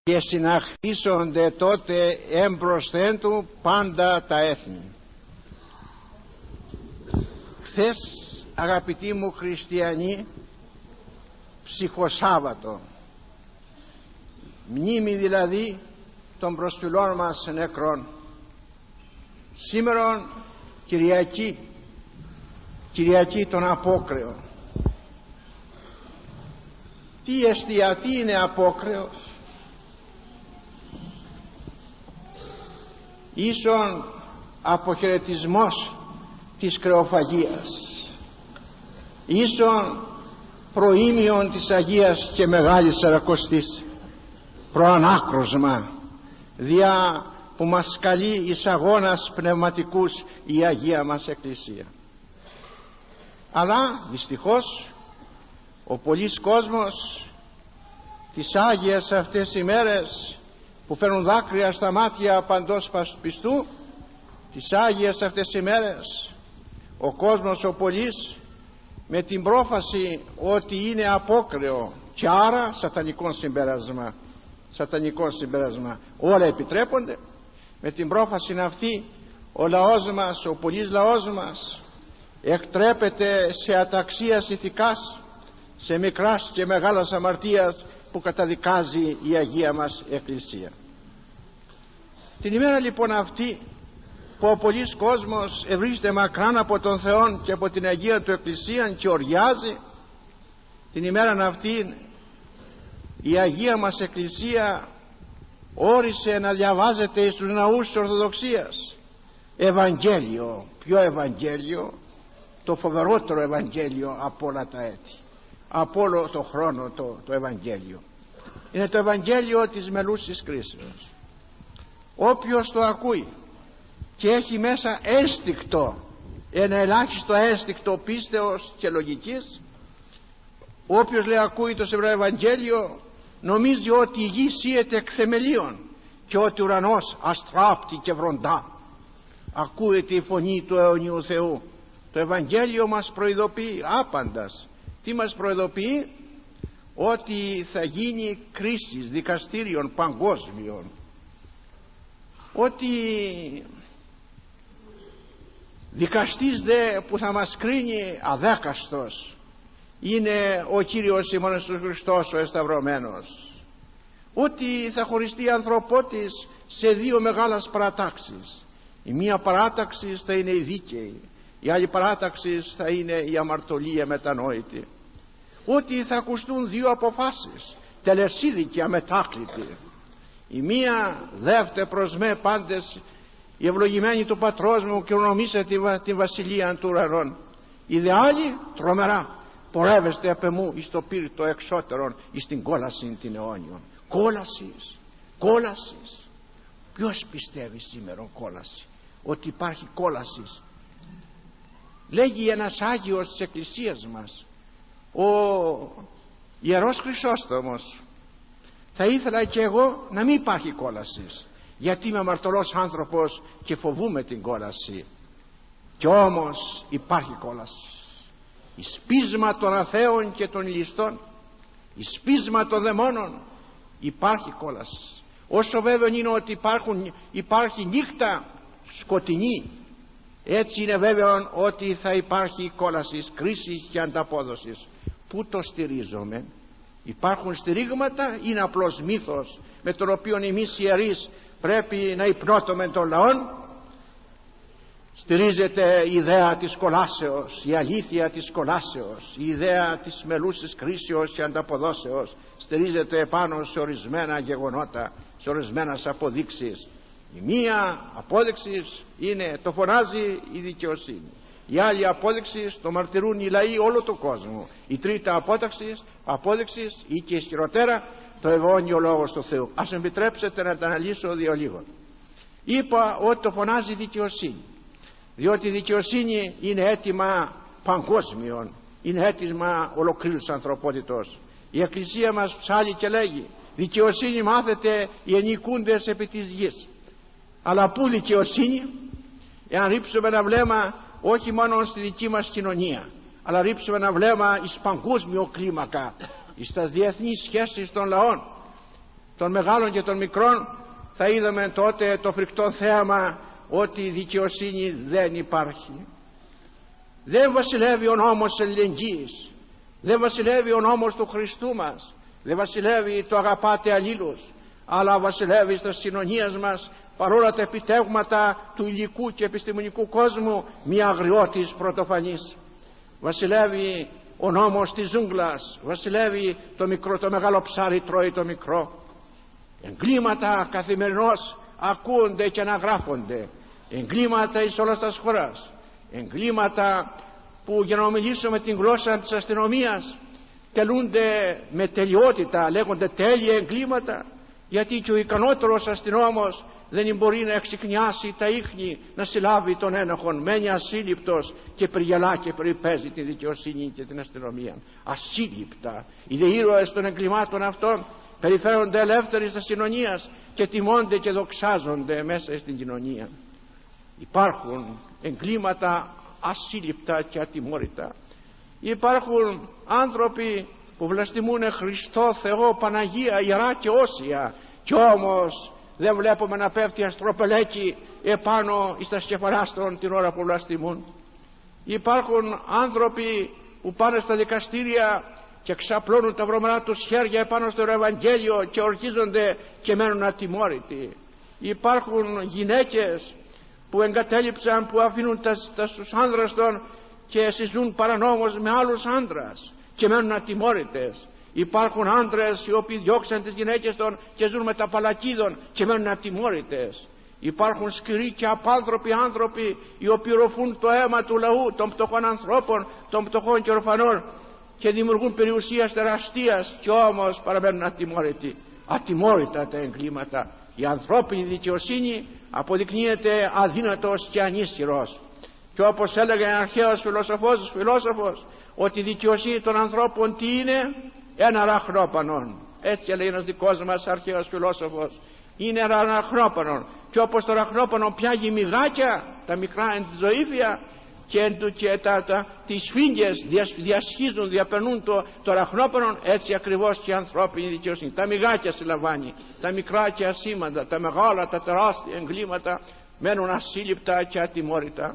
και συναχθήσονται τότε έμπροσθεν του πάντα τα έθνη. Χθες, αγαπητοί μου χριστιανοί, ψυχοσάββατο, μνήμη δηλαδή των προσφυλών μας νεκρών. Σήμερον Κυριακή των Απόκρεων. Τι είναι απόκρεος? Ίσον αποχαιρετισμός της κρεοφαγίας, ίσον προήμιον της Αγίας και Μεγάλης Σαρακοστής, προανάκροσμα διά που μας καλεί εις αγώνας πνευματικούς η Αγία μας Εκκλησία. Αλλά δυστυχώς ο πολλής κόσμος τις Άγιες αυτές ημέρες που φέρνουν δάκρυα στα μάτια παντός πιστού, τις Άγιες αυτές ημέρες ο κόσμος ο πολλής με την πρόφαση ότι είναι απόκρεο και άρα σατανικό συμπέρασμα όλα επιτρέπονται, με την πρόφαση αυτή ο λαός μας, ο πολλής λαός μας εκτρέπεται σε αταξίας ηθικάς, σε μικράς και μεγάλας αμαρτίας που καταδικάζει η Αγία μας Εκκλησία. Την ημέρα λοιπόν αυτή που ο πολλής κόσμος ευρίσκεται μακράν από τον Θεό και από την Αγία του Εκκλησία και οριάζει, την ημέρα αυτή η Αγία μας Εκκλησία όρισε να διαβάζεται στους ναούς της Ορθοδοξίας Ευαγγέλιο. Ποιο Ευαγγέλιο? Το φοβερότερο Ευαγγέλιο από όλα τα έτη, από όλο το χρόνο το Ευαγγέλιο. Είναι το Ευαγγέλιο της μελούσης κρίσεως. Όποιος το ακούει και έχει μέσα ένα ελάχιστο ένστικτο πίστεως και λογικής, όποιος λέει ακούει το Σεβραίο Ευαγγέλιο, νομίζει ότι η γη σύεται εκ θεμελίων και ότι ο ουρανός αστράπτει και βροντά. Ακούεται η φωνή του αιωνίου Θεού. Το Ευαγγέλιο μας προειδοποιεί άπαντας. Τι μας προειδοποιεί? Ότι θα γίνει κρίσεις δικαστήριων παγκόσμιων, ότι δικαστής δε που θα μας κρίνει αδέκαστος είναι ο Κύριος ημών Ιησούς Χριστός ο εσταυρωμένος, ότι θα χωριστεί η ανθρωπότης σε δύο μεγάλες παρατάξεις. Η μία παράταξη θα είναι η δίκαιη, η άλλη παράταξη θα είναι η αμαρτωλία μετανόητη, ότι θα ακουστούν δύο αποφάσεις τελεσίδικη αμετάκλητη. Η μία δεύτε προς με πάντες η ευλογημένη του πατρός μου και ονομίσε τη βασιλεία του ουρανών. Η δε άλλη τρομερά πορεύεστε απ' εμού εις το πύρτο εξώτερον εις την κόλαση την αιώνιον. Κόλασης. Ποιος πιστεύει σήμερα κόλαση? Ότι υπάρχει κόλασης? Λέγει ένας Άγιος της Εκκλησίας μας, ο Ιερός Χρυσόστομος, θα ήθελα και εγώ να μην υπάρχει κόλασης, γιατί είμαι αμαρτωλός άνθρωπος και φοβούμαι την κόλαση. Κι όμως υπάρχει κόλαση. Η σπίσμα των αθέων και των ληστών, η σπίσμα των δαιμόνων, υπάρχει κόλαση. Όσο βέβαιο είναι ότι υπάρχει νύχτα σκοτεινή, έτσι είναι βέβαιο ότι θα υπάρχει κόλαση, κρίση και ανταπόδοσης. Πού το στηρίζομαι? Υπάρχουν στηρίγματα, είναι απλώς μύθος με τον οποίο εμείς οι ιερείς πρέπει να υπνώτουμε των λαών? Στηρίζεται η ιδέα της κολάσεως, η αλήθεια της κολάσεως, η ιδέα της μελούσης κρίσεως και ανταποδόσεως στηρίζεται επάνω σε ορισμένα γεγονότα, σε ορισμένες αποδείξεις. Η μία απόδειξη είναι το φωνάζει η δικαιοσύνη, η άλλη απόδειξη το μαρτυρούν οι λαοί όλου του κόσμου, η τρίτα απόδειξη ή και ισχυρότερα το ευώνιο λόγος του Θεού. Ας επιτρέψετε να τα αναλύσω δύο λίγο. Είπα ότι το φωνάζει η δικαιοσύνη, διότι η δικαιοσύνη είναι αίτημα παγκόσμιων, είναι αίτημα ολοκλήρους ανθρωπότητος. Η Εκκλησία μας ψάλλει και λέγει δικαιοσύνη μάθετε οι ενοικούντες επί της γης. Αλλά πού δικαιοσύνη? Εάν ρίψουμε ένα βλέμμα όχι μόνο στη δική μας κοινωνία, αλλά ρίψουμε ένα βλέμμα εις παγκόσμιο κλίμακα, εις τα διεθνείς σχέσεις των λαών, των μεγάλων και των μικρών, θα είδαμε τότε το φρικτό θέαμα ότι η δικαιοσύνη δεν υπάρχει. Δεν βασιλεύει ο νόμος της αλληλεγγύης, δεν βασιλεύει ο νόμος του Χριστού μας, δεν βασιλεύει το αγαπάτε αλλήλους, αλλά βασιλεύει στα κοινωνίας μας, παρόλα τα επιτεύγματα του υλικού και επιστημονικού κόσμου, μια αγριώτης πρωτοφανής. Βασιλεύει ο νόμος της ζούγκλας, βασιλεύει το μεγάλο ψάρι τρώει το μικρό. Εγκλήματα καθημερινώς ακούνται και αναγράφονται, εγκλήματα εις όλας τας χώρας, εγκλήματα που, για να ομιλήσω με την γλώσσα της αστυνομίας, τελούνται με τελειότητα, λέγονται τέλεια εγκλήματα, γιατί και ο ικανότερος αστυνόμος δεν μπορεί να εξυκνιάσει τα ίχνη, να συλλάβει τον ένοχον. Μένει ασύλληπτος και περιγελά και περιπέζει τη δικαιοσύνη και την αστυνομία. Ασύλληπτα. Οι δε ήρωες των εγκλημάτων αυτών περιφέρονται ελεύθεροι της κοινωνίας και τιμώνται και δοξάζονται μέσα στην κοινωνία. Υπάρχουν εγκλήματα ασύλληπτα και ατιμόρυτα. Υπάρχουν άνθρωποι που βλαστημούν Χριστό, Θεό, Παναγία, Ιερά και Όσια, κι όμως δεν βλέπουμε να πέφτει αστροπελέκι επάνω στα σκεφαλάστων την ώρα που βλαστημούν. Υπάρχουν άνθρωποι που πάνε στα δικαστήρια και ξαπλώνουν τα βρωμερά τους χέρια επάνω στο Ευαγγέλιο και ορκίζονται και μένουν ατιμόρυτοι. Υπάρχουν γυναίκες που εγκατέλειψαν, που αφήνουν τους άνδρας των και συζούν παρανόμως με άλλους άνδρας και μένουν ατιμόρυτες. Υπάρχουν άντρες οι οποίοι διώξαν τις γυναίκες των και ζουν με τα παλακίδων και μένουν ατιμόρυτες. Υπάρχουν σκληροί και απάνθρωποι άνθρωποι οι οποίοι ροφούν το αίμα του λαού, των πτωχών ανθρώπων, των πτωχών και ορφανών, και δημιουργούν περιουσίας τεραστίας και όμως παραμένουν ατιμόρυτοι. Ατιμόρυτα τα εγκλήματα. Η ανθρώπινη δικαιοσύνη αποδεικνύεται αδύνατος και ανίσχυρος. Και όπως έλεγε ένα αρχαίος φιλόσοφος, ότι η δικαιοσύνη των ανθρώπων τι είναι? Ένα ραχνόπανον. Έτσι λέει ένας δικός μας αρχαίος φιλόσοφος. Είναι ένα ραχνόπανον. Και όπως το ραχνόπανον πιάγει μυγάκια, τα μικρά εντζοήφια, και τις σφίγγες διασχίζουν, διαπερνούν το ραχνόπανον, έτσι ακριβώς και η ανθρώπινη δικαιοσύνη. Τα μυγάκια συλλαμβάνει, τα μικρά και ασήμαντα, τα μεγάλα, τα τεράστια εγκλήματα μένουν ασύλληπτα και ατιμόρυτα.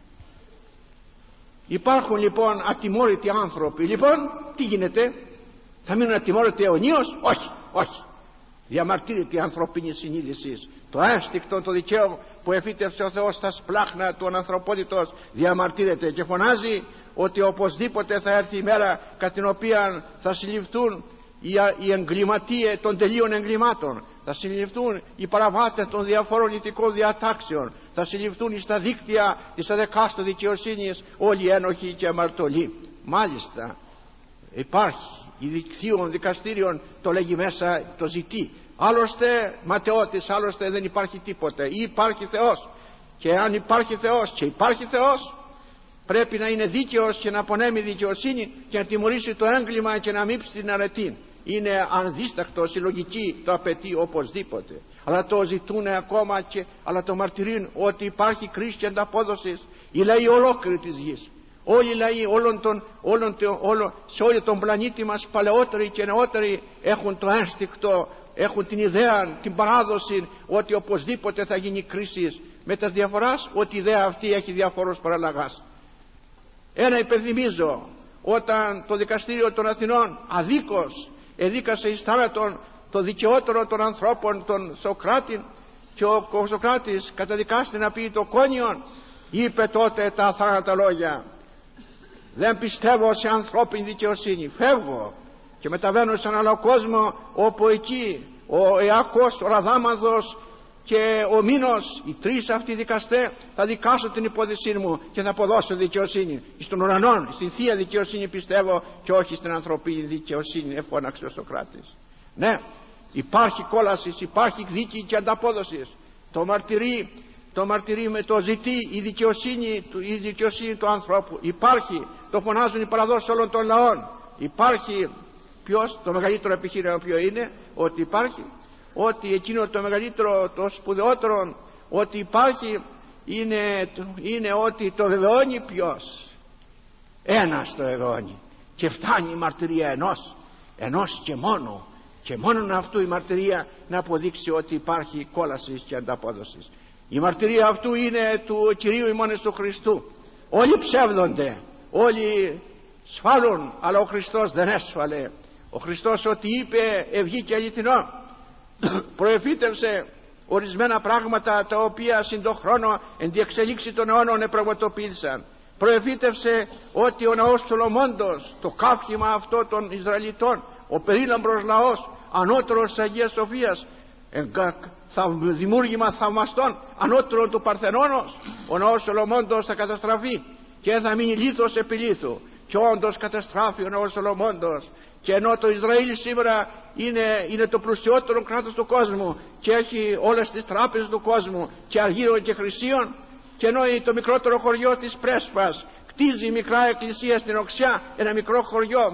Υπάρχουν λοιπόν ατιμόρυτοι άνθρωποι. Λοιπόν, τι γίνεται? Θα μείνουν ατιμόρυτοι αιωνίως? Όχι, όχι. Διαμαρτύρεται η ανθρωπίνη συνείδηση. Το ένστικτο, το δικαίωμα που εφύτευσε ο Θεός στα σπλάχνα του ανθρωπότητος διαμαρτύρεται και φωνάζει ότι οπωσδήποτε θα έρθει η μέρα κατά την οποία θα συλληφθούν οι εγκληματίες των τελείων εγκλημάτων, θα συλληφθούν οι παραβάτες των διαφόρων ηθικών διατάξεων, θα συλληφθούν στα δίκτυα της αδεκάστου δικαιοσύνης όλοι οι ένοχοι και αμαρτωλοί. Μάλιστα υπάρχει η δικτύων δικαστήριων, το λέγει μέσα, το ζητεί. Άλλωστε ματαιώτης, άλλωστε δεν υπάρχει τίποτε. Ή υπάρχει Θεός, και αν υπάρχει Θεός και υπάρχει Θεός, πρέπει να είναι δίκαιος και να απονέμει δικαιοσύνη και να τιμωρήσει το έγκλημα και να μείψει την αρετή. Είναι ανδίστακτος, η λογική το απαιτεί οπωσδήποτε. Αλλά το ζητούν ακόμα αλλά το μαρτυρούν ότι υπάρχει κρίση και ανταπόδοση. Οι λαοί ολόκληρη της γης, όλοι οι λαοί σε όλο τον πλανήτη μας, παλαιότεροι και νεότεροι, έχουν το ένστικτο, έχουν την ιδέα, την παράδοση ότι οπωσδήποτε θα γίνει κρίση, με τα διαφοράς ότι η ιδέα αυτή έχει διαφόρους παραλλαγάς. Ένα υπενθυμίζω, όταν το δικαστήριο των Αθηνών αδίκως εδίκασε εις θάνατον το δικαιότερο των ανθρώπων, τον Σοκράτη, και ο Σοκράτης καταδικάστη να πει το κόνιον, είπε τότε τα αθάνατα λόγια: δεν πιστεύω σε ανθρώπινη δικαιοσύνη, φεύγω και μεταβαίνω σε έναν άλλο κόσμο, όπου εκεί ο Εάκος, ο Ραδάμανθος και ο Μήνος, οι τρεις αυτοί δικαστές, θα δικάσουν την υπόθεσή μου και θα αποδώσω δικαιοσύνη. Στον ουρανό, στην θεία δικαιοσύνη πιστεύω και όχι στην ανθρωπίνη δικαιοσύνη, εφώναξε ο Σοκράτης. Ναι, υπάρχει κόλαση, υπάρχει δίκη και ανταπόδοση. Το μαρτυρεί με το ζητεί η δικαιοσύνη του ανθρώπου. Υπάρχει, το φωνάζουν οι παραδόσεις όλων των λαών. Υπάρχει. Ποιος? Το μεγαλύτερο επιχείρημα ποιο είναι? Ότι υπάρχει, ότι εκείνο το μεγαλύτερο, το σπουδαιότερο ότι υπάρχει είναι ότι το βεβαιώνει ποιος? Ένας το βεβαιώνει, και φτάνει η μαρτυρία ενός και μόνο. και μόνον αυτού η μαρτυρία να αποδείξει ότι υπάρχει κόλαση και ανταπόδοση. Η μαρτυρία αυτού είναι του Κυρίου ημών Ιησού Χριστού. Όλοι ψεύδονται, όλοι σφάλουν, αλλά ο Χριστός δεν έσφαλε. Ο Χριστός ό,τι είπε ευγήκε αληθινό. Προεφήτευσε ορισμένα πράγματα τα οποία συν τον χρόνο εν διεξελίξη των αιώνων επραγματοποίησαν. Προεφήτευσε ότι ο ναός Σολομώντος, το καύχημα αυτό των Ισραηλιτών, ο περίλαμπρος λαός, ανώτερος της Αγίας Σοφίας, δημιούργημα θαυμαστών, ανώτερο του Παρθενώνος, ο ναός Σολομώντος θα καταστραφεί και θα μείνει λίθος επί λίθου. Και όντως καταστράφει ο ναός Σολομώντος. Και ενώ το Ισραήλ σήμερα είναι το πλουσιότερο κράτος του κόσμου και έχει όλες τις τράπεζες του κόσμου και αργύρων και χρυσίων, και ενώ το μικρότερο χωριό της Πρέσπας κτίζει μικρά εκκλησία στην Οξιά, ένα μικρό χωριό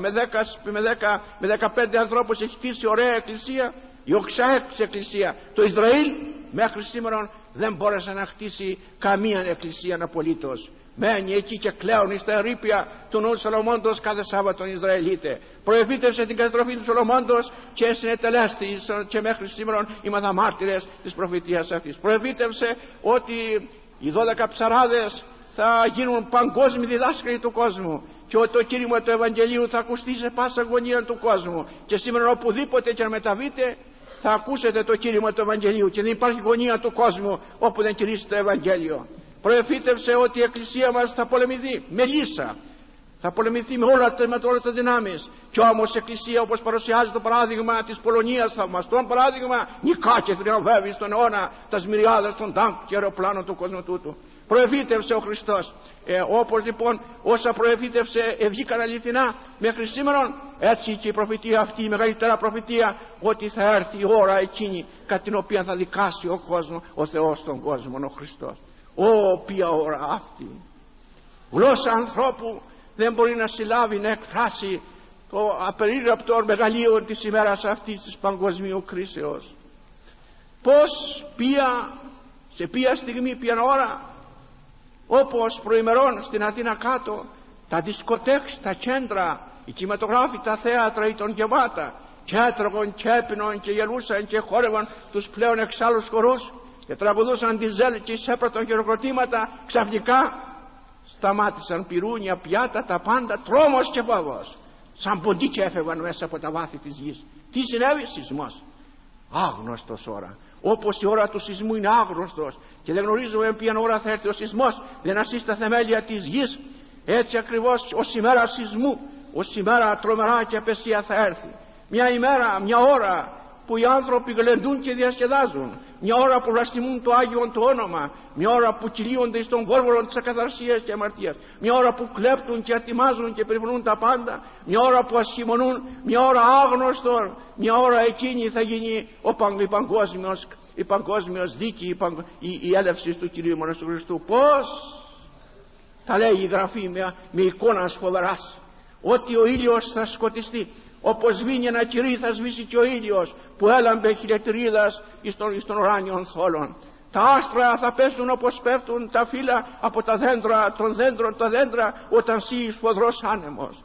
με 15 ανθρώπους έχει χτίσει ωραία εκκλησία, η Οξιά έκτισε εκκλησία. Το Ισραήλ μέχρι σήμερα δεν μπόρεσε να χτίσει καμία εκκλησία απολύτως. Μένει εκεί και κλαίουν στα ερείπια του νου Σολομώντος κάθε Σάββατο Ισραηλίτε. Προεφήτευσε την καταστροφή του Σολομώντος και συνετελέστη και μέχρι σήμερα είμαστε μάρτυρες της προφητείας αυτής. Προεφήτευσε ότι οι 12 ψαράδες θα γίνουν παγκόσμιοι διδάσκαλοι του κόσμου και ότι το κήρυγμα του Ευαγγελίου θα ακουστεί σε πάσα γωνία του κόσμου. Και σήμερα οπουδήποτε και αν μεταβείτε θα ακούσετε το κήρυγμα του Ευαγγελίου και δεν υπάρχει γωνία του κόσμου όπου δεν κηρύσσει το Ευαγγέλιο. Προεφήτευσε ότι η Εκκλησία μας θα πολεμηθεί με λύσα, θα πολεμηθεί με όλες τις δυνάμεις. Κι όμως η Εκκλησία, όπως παρουσιάζει το παράδειγμα της Πολωνίας, θαυμαστόν παράδειγμα, νικά και θριαμβεύει στον αιώνα τα μυριάδες των τάγκ και αεροπλάνων του κόσμου τούτου. Προεφήτευσε ο Χριστός. Όπως λοιπόν όσα προεφήτευσε βγήκαν αληθινά μέχρι σήμερα, έτσι και η προφητεία αυτή, η μεγαλύτερα προφητεία, ότι θα έρθει η ώρα εκείνη κατά την οποία θα δικάσει ο κόσμος, ο Θεός τον κόσμο, ο Χριστός. Ποια ώρα αυτή! Γλώσσα ανθρώπου δεν μπορεί να συλλάβει, να εκφράσει το απερίγραπτο μεγαλείο της ημέρας αυτής της παγκοσμίου κρίσεως. Πώς, σε ποια στιγμή, ποια ώρα, όπως προημερών στην Αθήνα κάτω, τα δισκοτέξ, τα κέντρα, οι κινηματογράφοι, τα θέατρα ήταν γεμάτα και έτρωγαν και έπιναν και γελούσαν και χόρευαν τους πλέον εξάλλους χορούς και τραγουδούσαν τη ζέλ και εισέπρατον χειροκροτήματα. Ξαφνικά σταμάτησαν πυρούνια, πιάτα, τα πάντα, τρόμος και φόβος. Σαν ποντίκια έφευγαν μέσα από τα βάθη της γης. Τι συνέβη? Σεισμός. Άγνωστος ώρα. Όπως η ώρα του σεισμού είναι άγνωστος και δεν γνωρίζουμε ποια ώρα θα έρθει ο σεισμός, δεν ασύσει τα θεμέλια της γης, έτσι ακριβώς ως ημέρα σεισμού, ως ημέρα τρομερά και απεσία θα έρθει. Μια ημέρα, μια ώρα που οι άνθρωποι γλεντούν και διασκεδάζουν, μια ώρα που βλαστημούν το Άγιον το όνομα, μια ώρα που κυλίονται στον κόρβορο της ακαθαρσίας και αμαρτίας, μια ώρα που κλέπτουν και ατιμάζουν και περιφρονούν τα πάντα, μια ώρα που ασχημονούν, μια ώρα άγνωστον, μια ώρα εκείνη θα γίνει η παγκόσμιος δίκη, η έλευση του Κυρίου ημών Ιησού Χριστού. Πώς? Τα λέει η Γραφή με εικόνας φοβεράς, ότι ο ήλιος θα σκοτιστεί. Όπως σβήνει ένα κυρί θα σβήσει και ο ήλιος που έλαμπε χιλιατρίδας στον ουράνιον θόλων. Τα άστρα θα πέσουν όπως πέφτουν τα φύλλα από τα δέντρα, των δέντρων τα δέντρα όταν σύει σφοδρός άνεμος.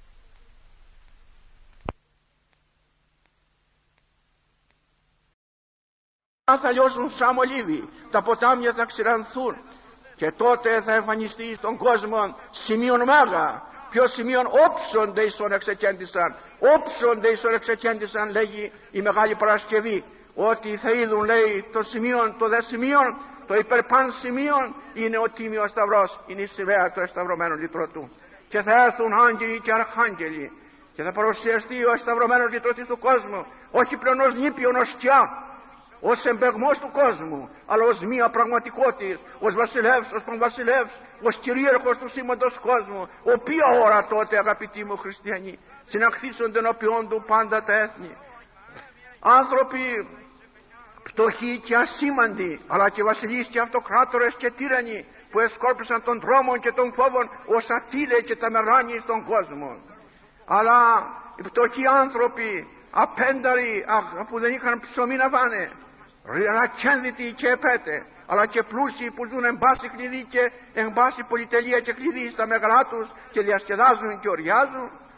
Θα λιώσουν σαν μολύβι, τα ποτάμια θα ξηρανθούν και τότε θα εμφανιστεί στον κόσμο σημείων μέγα. Ποιο σημείων? Όψονται ίσον εξεκέντησαν. Όψονται ίσον εξεκέντησαν, λέγει η Μεγάλη Παρασκευή. Ότι θα είδουν, λέει, το σημείον, το δε σημείον, το υπερπάν σημείον είναι ο Τίμιος Σταυρός, είναι η σημαία του εσταυρωμένου λυτρωτού. Και θα έρθουν άγγελοι και αρχάγγελοι και θα παρουσιαστεί ο εσταυρωμένος λυτρωτής του κόσμου, όχι πλέον ως νήπιον, ως σκιά, ως εμπεγμός του κόσμου, αλλά ως μία πραγματικότης, ως βασιλεύς, ως πανβασιλεύς, ως κυρίαρχος του σήμαντος κόσμου. Ποια ώρα τότε, αγαπητοί μου χριστιανοί, συναχθήσονται ενώπιον του πάντα τα έθνη. Άνθρωποι πτωχοί και ασήμαντοι, αλλά και βασιλείς και αυτοκράτορες και τύρανοι, που εσκόρπισαν των δρόμων και των φόβων ως ατύλε και τα μεράνι στον κόσμο. Αλλά οι πτωχοί άνθρωποι, απένταροι που δεν είχαν ψωμί να φάνε, ρακένδυτοι και επέτε, αλλά και πλούσιοι που ζουν εν πάση κλειδί και εν πάση πολυτελεία και κλειδί στα μεγαλά τους και διασκεδάζουν και οριάζουν,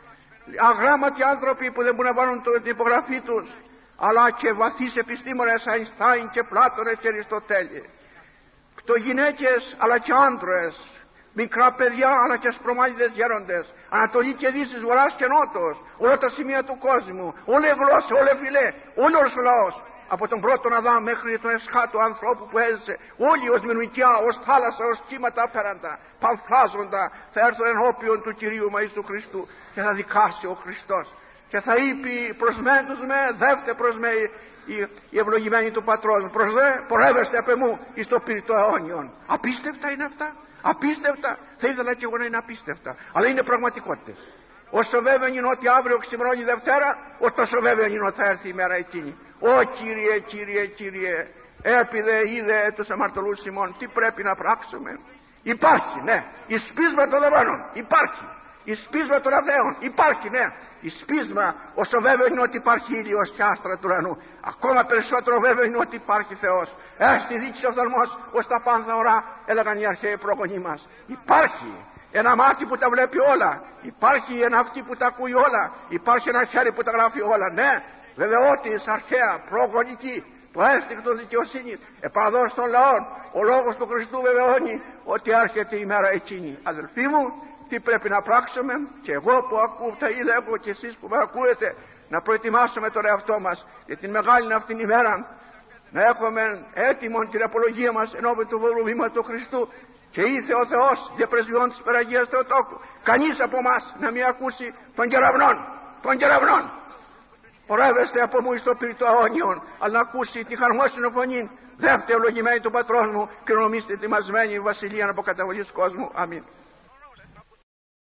αγράμματοι άνθρωποι που δεν μπορούν να βάλουν την υπογραφή τους, αλλά και βαθείς επιστήμονες, Αϊνστάιν και Πλάτωνες και Αριστοτέλη. Το γυναίκες αλλά και άντρες, μικρά παιδιά αλλά και ασπρομάλιδες γέροντες, Ανατολή και Δύσης, Βορράς και Νότος, όλα τα σημεία του κόσμου, όλη η γλώσσα, όλη η φυλέ, όλος ο λαός, από τον πρώτον Αδάμ μέχρι τον εσχάτο ανθρώπου που έζησε, όλοι ως μηνουικιά, ως θάλασσα, ως κύματα απέραντα, πανφλάζοντα, θα έρθουν ενώπιον του Κυρίου μας Ιησού Χριστού και θα δικάσει ο Χριστός. Και θα είπε προς μεν τους με, δεύτε προς με οι ευλογημένοι του Πατρός μου, προς δε πορεύεστε απ' εμού εις το πύρητο αιώνιον. Απίστευτα είναι αυτά, απίστευτα. Θα ήθελα και εγώ να είναι απίστευτα, αλλά είναι πραγματικότητες. Όσο βέβαιο είναι ότι αύριο ξημερώνει Δευτέρα, όσο βέβαιο είναι ότι θα έρθει η μέρα εκείνη. Ω Κύριε, Κύριε, Κύριε, έπειδε είδε τους αμαρτωλούς ημών, τι πρέπει να πράξουμε? Υπάρχει, ναι, εις πείσμα των δαιμόνων, υπάρχει. Εις πείσμα των αθέων, υπάρχει, ναι. Εις πείσμα, όσο βέβαιο είναι ότι υπάρχει ήλιος και άστρα του ουρανού, ακόμα περισσότερο βέβαιο είναι ότι υπάρχει Θεός. Έστι δίκης οφθαλμός ως τα πάνθα ορά, έλεγαν οι αρχαίοι προγονείς μας. Υπάρχει ένα μάτι που τα βλέπει όλα, υπάρχει ένα αυτί που τα ακούει όλα, υπάρχει ένα χέρι που τα γράφει όλα. Ναι, βεβαιότης αρχαία, προγονική, το αίσθηκτο δικαιοσύνης, επαραδός των λαών, ο λόγος του Χριστού βεβαιώνει ότι έρχεται η μέρα εκείνη. Αδελφοί μου, τι πρέπει να πράξουμε? Και εγώ που ακούω, τα είδα εγώ και εσείς που με ακούετε, να προετοιμάσουμε τον εαυτό μας για την μεγάλη αυτήν ημέρα, να έχουμε έτοιμον την απολογία μας ενώπιον του βολουβήματος του Χριστού, και ήθε ο Θεός για πρεσβειών της Περαγίας Θεοτόκου κανείς από εμάς να μην ακούσει των κεραυνών. Πορεύεστε από μου εις το πύρητο αιώνιον, αλλά να ακούσει τη χαρμόσυνο φωνή, δεύτε ευλογημένοι του Πατρός μου και νομίστε ετοιμασμένοι η βασιλεία αποκαταβολής κόσμου. Αμήν.